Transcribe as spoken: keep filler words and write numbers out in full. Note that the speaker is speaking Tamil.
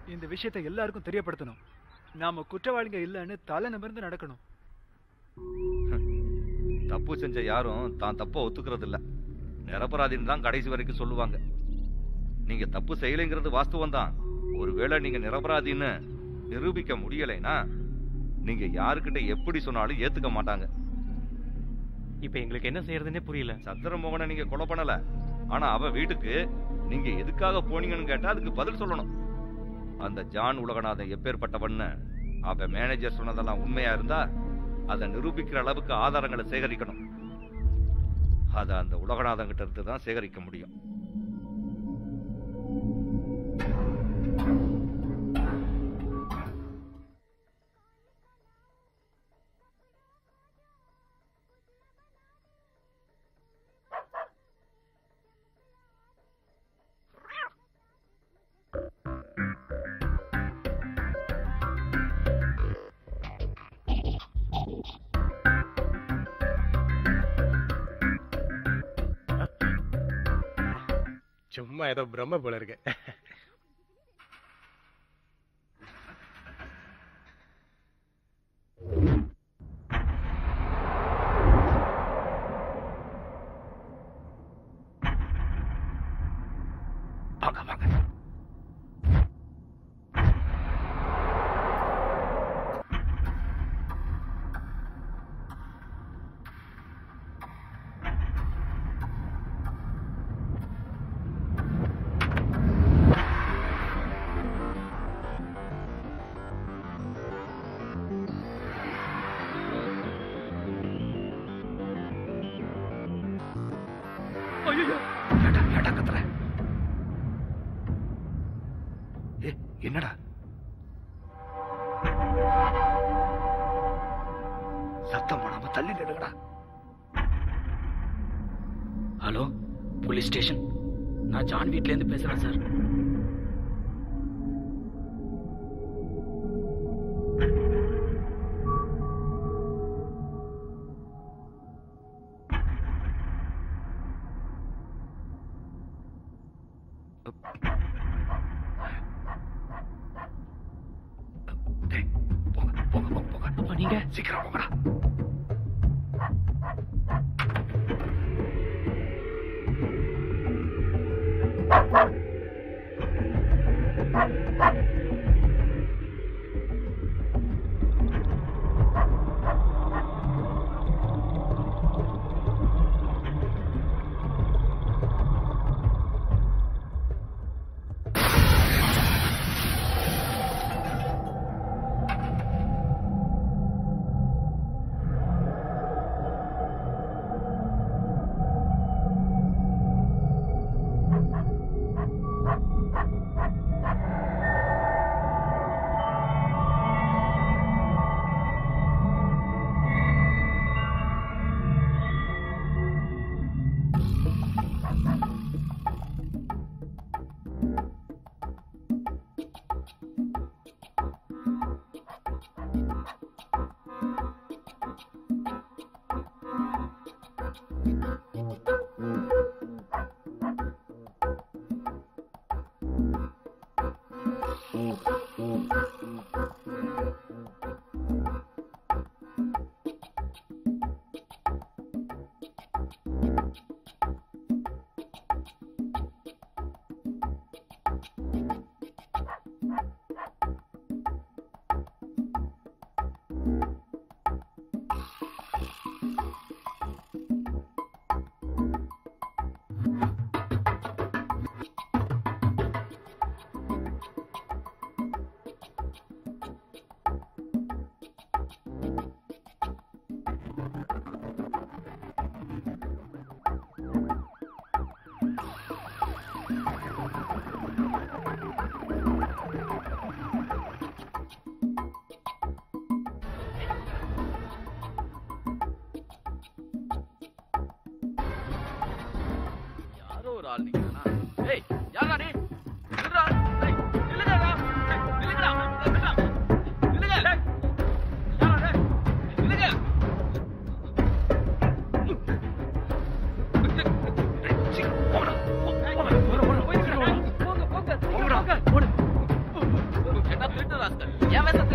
இந்த விஷயத்தை எல்லாருக்கும் தெரியப்படுத்தணும். நாம குற்றவாளிங்க இல்லைன்னு தலை நிமிர்ந்து நடக்கணும். தப்பு செஞ்ச யாரும் தான் தப்ப ஒத்துக்கிறது இல்ல. நிரபராதின்னு தான் கடைசி வரைக்கும் சொல்லுவாங்க. நீங்க தப்பு செய்யலைங்கிறது வாஸ்தவம் தான். ஒருவேளை நீங்க நிரபராதின்னு நிரூபிக்க முடியலைன்னா நீங்க யாருக்கிட்ட எப்படி சொன்னாலும் ஏத்துக்க மாட்டாங்க. இப்ப எங்களுக்கு என்ன செய்யறதுன்னே புரியல. சந்திரமோகனை நீங்க கொலை பண்ணல, ஆனா அவ வீட்டுக்கு நீங்க எதுக்காக போனீங்கன்னு கேட்டா அதுக்கு பதில் சொல்லணும். அந்த ஜான் உலகநாதன் எப்பேற்பட்டவன்னு அவ மேனேஜர் சொன்னதெல்லாம் உண்மையா இருந்தா அதை நிரூபிக்கிற அளவுக்கு ஆதாரங்களை சேகரிக்கணும். அதை அந்த உலகநாதன் கிட்ட இருந்து தான் சேகரிக்க முடியும். சும்மா ஏதோ பிரம்ம போல இருக்கு. வாங்க வாங்க. என்னடா சத்தம் போடாம தள்ளி நிடுங்கடா. Hello, police station. நான் ஜான் வீட்ல இருந்து பேசுறேன் சார். நீங்க சீக்கிரம் போங்கடா. ராஸ்கல் என் வேஷத்தை